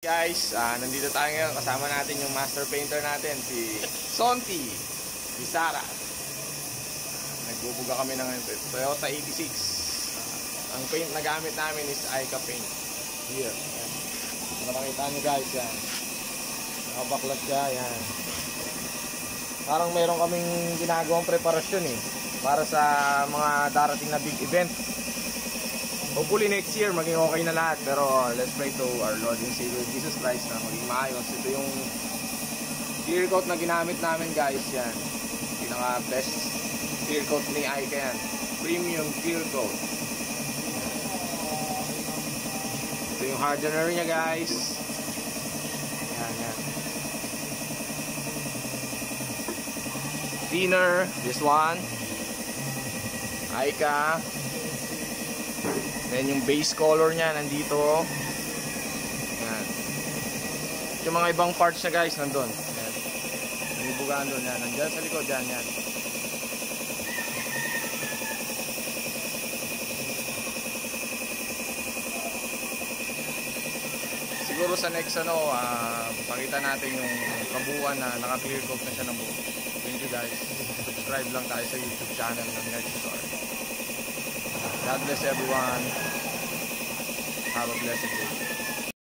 Guys, nandito tayo ngayon. Kasama natin yung master painter natin, si Sonti Bisara. Nagbubuga kami ng Toyota 86. Ang paint na gamit namin is Ica paint. Here. Yan. Makikita nyo guys, yan. Nakabaklat siya, yan. Parang meron kaming ginagawang preparasyon para sa mga darating na big event. Hopefully next year maging okay na lahat, pero let's pray to our Lord and Savior Jesus Christ na maging maayos. Ito yung clear coat na ginamit namin guys, yan. Pinaka best clear coat ni Ica yan. Premium clear coat. Ito yung hardener niya guys. Yan, yan. Thinner, this one. Ica. Then yung base color niya nandito. Yan. Yung mga ibang parts na guys nandun. Yan. Nanibugaan doon yan. Nandyan sa likod yan. Yan. Siguro sa next pakita natin yung kabuuan na naka-clear coat na siya ng buo. Thank you guys. Subscribe lang tayo sa YouTube channel ng Nerdstore. God bless everyone. Have a blessed day.